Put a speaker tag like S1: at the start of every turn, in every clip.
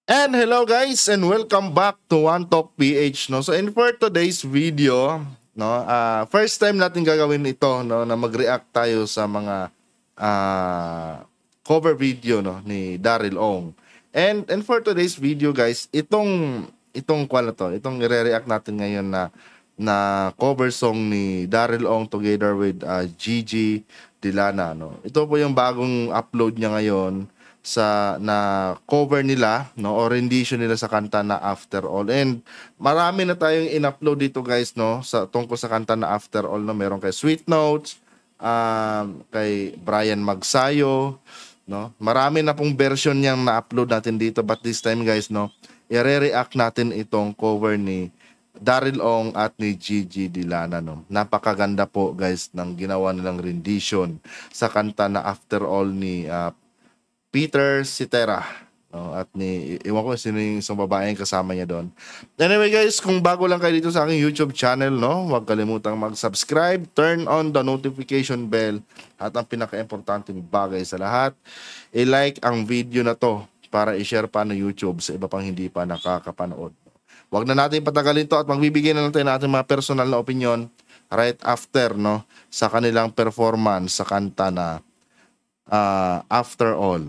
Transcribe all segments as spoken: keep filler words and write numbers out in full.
S1: And hello guys and welcome back to One Talk P H no. So in for today's video no, uh, first time natin gagawin ito no na mag-react tayo sa mga uh, cover video no ni Daryl Ong. And and for today's video guys, itong itong kwala to, itong i-react natin ngayon na na cover song ni Daryl Ong together with uh, Gigi Delana no. Ito po yung bagong upload niya ngayon sa na cover nila no or rendition nila sa kanta na After All. And marami na tayong in-upload dito guys no sa tungkol sa kanta na After All no. Meron kay Sweet Notes, um, kay Brian Magsayo no. Marami na pong version niyang na-upload natin dito, but this time guys no, i-react natin itong cover ni Daryl Ong at ni Gigi Delana no. Napakaganda po guys ng ginawa nilang rendition sa kanta na After All ni uh, Peter Cetera no, at ni iwan ko sino yung isang babaeng kasama niya doon. Anyway guys, kung bago lang kayo dito sa aking YouTube channel no, huwag kalimutang mag-subscribe, turn on the notification bell, at ang pinaka-importanting bagay sa lahat, i-like ang video na to para i-share pa ng YouTube sa iba pang hindi pa nakakapanood. Huwag na natin patagalin to at magbibigay na natin natin mga personal na opinion right after no sa kanilang performance sa kanta na Uh, After All.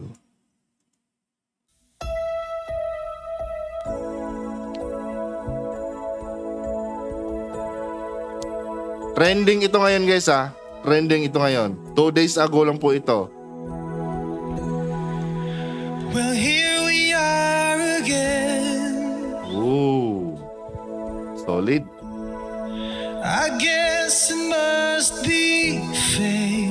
S1: Trending ito ngayon guys ah. Trending ito ngayon. Two days ago lang po ito.
S2: Well, here we are again.
S1: Ooh. Solid.
S2: I guess it must be fate.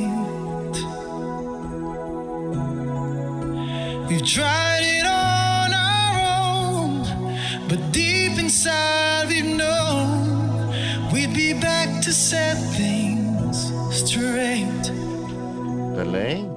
S2: We've tried it on our own, but deep inside we've known we'd be back to set things straight.
S1: Galing.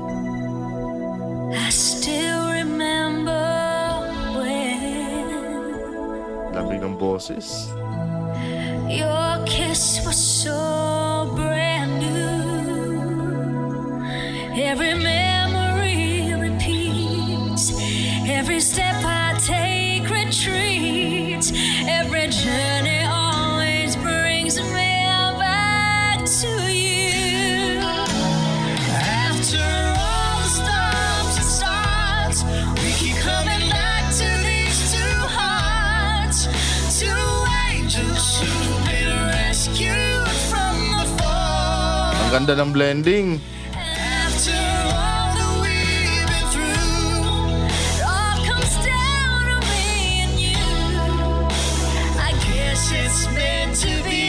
S3: I still remember when
S1: Lamig ng boses.
S3: your kiss was so brand new. Every memory repeats. Every step I take retreats. Every journey always brings me back to you.
S2: After all the stops and starts, we keep coming back to these two hearts, two angels who've been rescued from the fall.
S1: Ang ganda ng blending.
S2: After all that we've been through,
S3: It all comes down to me and you.
S2: I guess it's meant to be.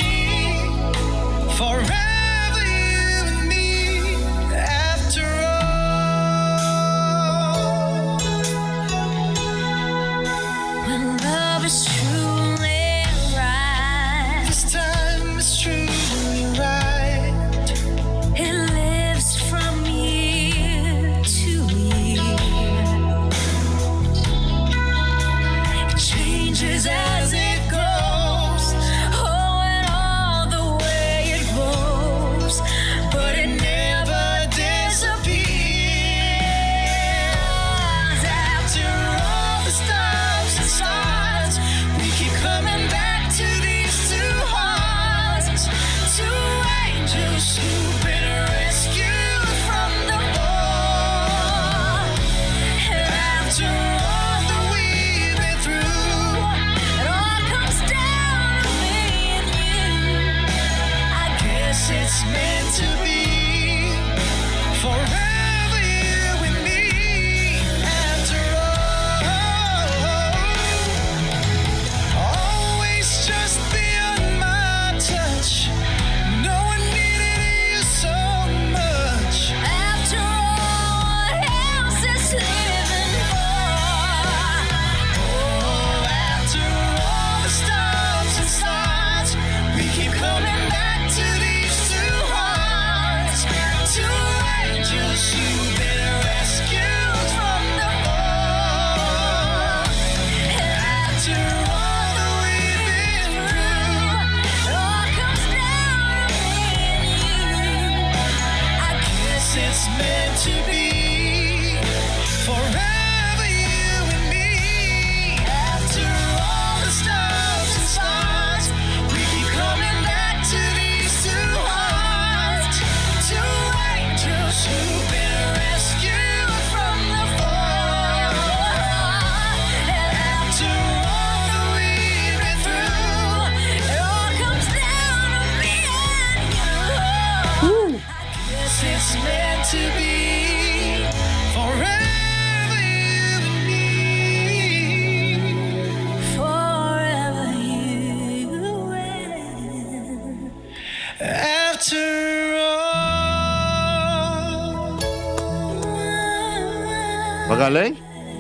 S2: Forever you and me. After all,
S3: When love is truly right,
S2: this time it's truly right.
S3: it lives
S1: Magaling.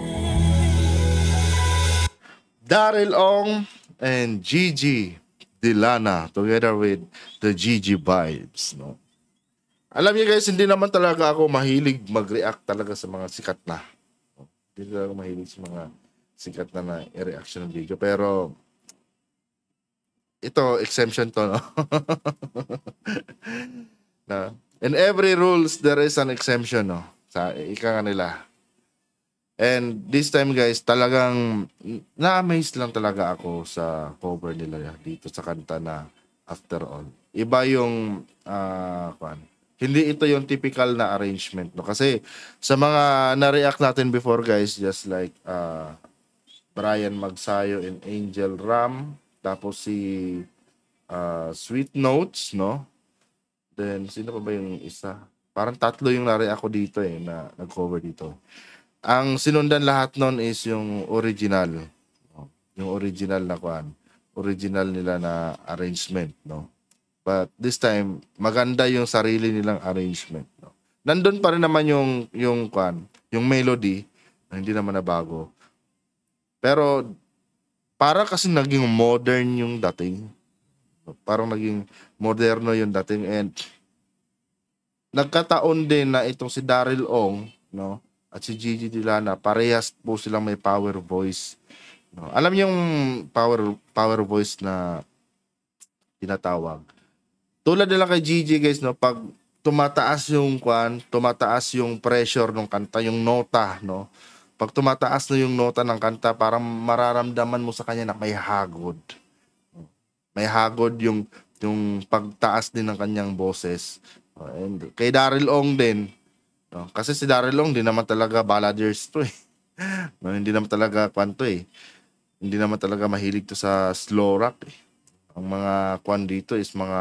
S1: Daryl Ong and Gigi Dilana together with the Gigi Vibes, no? Alam niyo guys, hindi naman talaga ako mahilig mag-react talaga sa mga sikat na. Hindi talaga ako mahilig sa mga sikat na na reaction ng video. Pero, ito, exemption to, no? Na, in every rules, there is an exemption, no? Sa ika nga nila. And this time guys, talagang na-amaze lang talaga ako sa cover nila dito sa kanta na After All. Iba yung, uh, hindi ito yung typical na arrangement, no? Kasi sa mga na-react natin before guys, just like uh, Brian Magsayo and Angel Ram, tapos si uh, Sweet Notes, no? Then sino pa ba yung isa? Parang tatlo yung na-react ko dito eh, na nag-cover dito. Ang sinundan lahat nun is yung original, no? Yung original na kuan, original nila na arrangement, no? But this time, maganda yung sarili nilang arrangement, no? Nandun pa rin naman yung yung kuan, yung melody, na hindi naman nabago. Pero para kasi naging modern yung dating. Parang naging moderno yung dating, and nagkataon din na itong si Daryl Ong, no, at si Gigi Dilana, parehas po silang may power voice, no. Alam niyo yung power power voice na tinatawag. Tulad nila kay Gigi guys, no, pag tumataas yung kwan, tumataas yung pressure ng kanta, yung nota, no. Pag tumataas na yung nota ng kanta, parang mararamdaman mo sa kanya na may hagod. May hagod yung yung pagtaas din ng kanyang boses. And kay Daryl Ong din, no, kasi si Daryl Ong din naman talaga balladeers to eh. No, hindi naman talaga kwanto eh. Hindi naman talaga mahilig to sa slow rock eh. Ang mga kwan dito is mga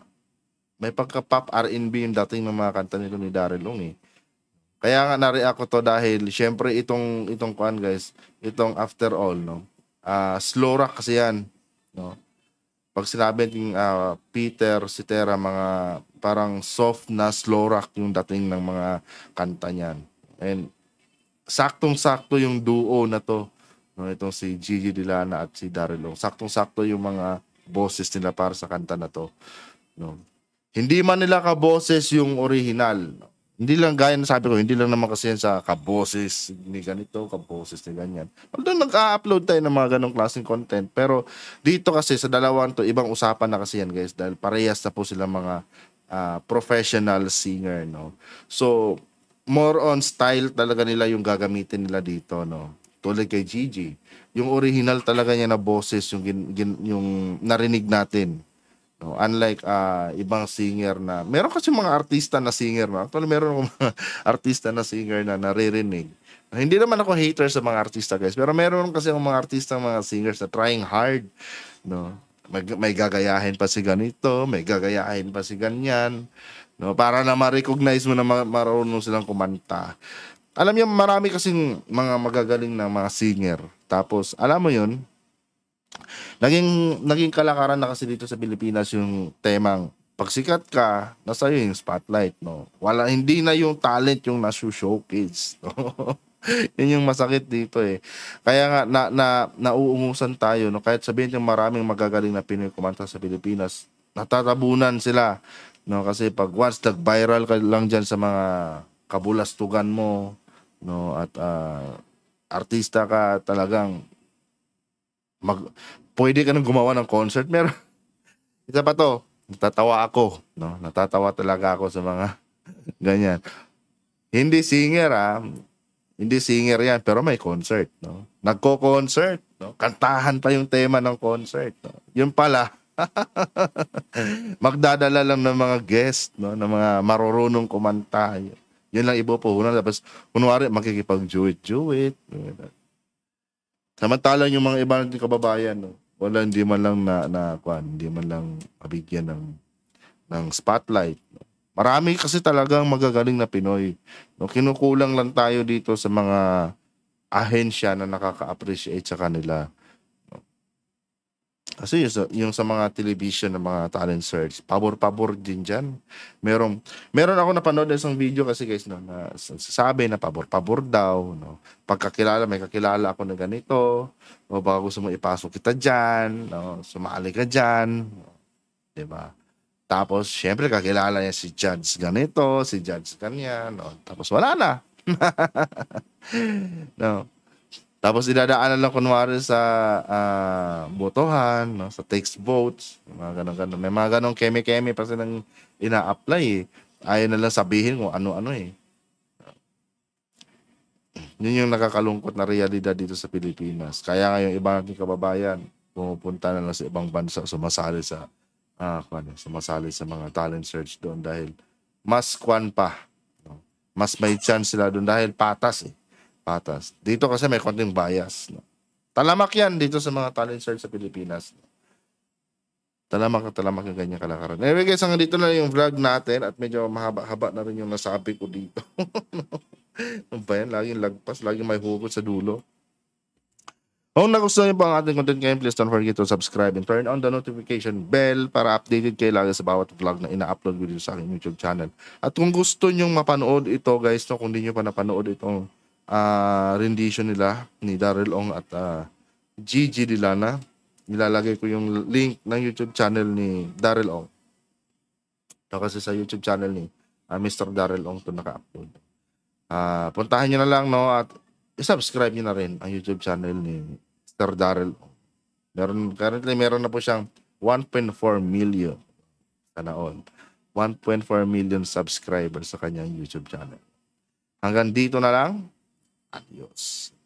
S1: may pagka-pop R and B yung dating ng mga kanta nito ni Daryl Ong eh. Kaya nga na-react ko to dahil syempre itong itong kwan guys, itong After All, no. Uh, slow rock kasi yan, no. Pag sinabi ng uh, Peter Cetera, mga parang soft na slow rock yung dating ng mga kanta niyan. And saktong-sakto yung duo na to, no, itong si Gigi Dilana at si Daryl Ong. Saktong-sakto yung mga boses nila para sa kanta na to, no. Hindi man nila kaboses yung original, no? Hindi lang gaya na sabi ko, hindi lang naman kasi yan sa kaboses ni ganito, kaboses ni ganyan. Although nag-a-upload tayo ng mga ganong klaseng content, pero dito kasi sa dalawang to, ibang usapan na kasi yan guys, dahil parehas na po sila mga uh, professional singer, no. So more on style talaga nila yung gagamitin nila dito, no. Tulad kay Gigi, yung original talaga niya na boses yung gin, gin, yung narinig natin. No, unlike uh, ibang singer na, meron kasi mga artista na singer, no? Actually meron mga artista na singer na naririnig. Hindi naman ako hater sa mga artista guys, pero meron kasi mga artista, mga singers na trying hard, no? May, may gagayahin pa si ganito, may gagayahin pa si ganyan, no? Para na ma-recognize mo na ma- marunong silang kumanta. Alam niyo, marami kasing mga magagaling na mga singer. Tapos, alam mo yun, Naging naging kalakaran na kasi dito sa Pilipinas yung temang pagsikat ka, nasa iyo yung spotlight, no. Wala, hindi na yung talent yung nasu-showcase, no. Yun yung masakit dito eh. Kaya nga na, na nauungusan tayo, no, kahit sabihin yung maraming magagaling na Pinoy kumanta sa Pilipinas, natatabunan sila, no, kasi pag once nag-viral ka lang diyan sa mga kabulastugan mo, no, at uh, artista ka, talagang Mag, pwede ka nang gumawa ng concert. Meron, isa pa to, natatawa ako, no? Natatawa talaga ako sa mga ganyan. Hindi singer, ah. Hindi singer yan, pero may concert, no? Nagko-concert, no? Kantahan pa yung tema ng concert, no? Yun pala, magdadala lang ng mga guest, no? Ng mga marurunong kumanta. Yun lang ipupuhunan. Tapos, kunwari, makikipag-juit-juit. Samantalang yung mga iba nating kababayan, no, wala, hindi man lang na, na kwan, hindi man lang mabigyan ng, ng spotlight. No. Marami kasi talagang magagaling na Pinoy. No, kinukulang lang tayo dito sa mga ahensya na nakaka-appreciate sa kanila. No. Kasi yung sa, yung sa mga television ng mga talent search, pabor-pabor din dyan. Meron, meron ako napanood na isang video kasi guys, no, na sasabi na pabor-pabor daw. No? Pagkakilala, may kakilala ako na ganito, o baka gusto mo ipasok kita dyan, no? Sumali ka dyan. Diba? Tapos, syempre, kakilala niya si Judge ganito, si Judge ganyan. No? Tapos, wala na. No. Tapos idadaanan lang kunwari sa ah, botohan, no? Sa text votes, mga ganun ganun. May mga ganong keme-keme pa silang ina-apply eh. Ayaw na lang sabihin kung ano-ano eh. Yun yung nakakalungkot na realidad dito sa Pilipinas. Kaya nga yung iba nating kababayan, pumupunta na lang sa ibang bansa, sumasali sa ah, kwan, sumasali sa mga talent search doon dahil mas kwan pa. No? Mas may chance sila doon dahil patas eh. Patas. Dito kasi may konting bias. No? Talamak yan dito sa mga talent search sa Pilipinas. Talamak at talamak yung ganyan kalakaran. Anyway guys, hanggang dito na yung vlog natin at medyo mahaba-haba na rin yung nasabi ko dito. Ano ba yan? Laging lagpas, laging may hugot sa dulo. Kung nagustuhan niyo po ang ating content ngayon, please don't forget to subscribe and turn on the notification bell para updated kayo lagi sa bawat vlog na ina-upload ko dito sa aking YouTube channel. At kung gusto niyo mapanood ito guys, no, kung hindi niyo pa napanood itong uh, rendition nila ni Daryl Ong at uh, Gigi Dilana, nilalagay ko yung link ng YouTube channel ni Daryl Ong. Ito kasi sa YouTube channel ni uh, Mister Daryl Ong ito naka-upload. Uh, puntahan nyo na lang, no, at i-subscribe nyo na rin ang YouTube channel ni Mister Daryl Ong. Meron, currently meron na po siyang one point four million sana all. one point four million subscribers sa kanyang YouTube channel. Hanggang dito na lang. Adios.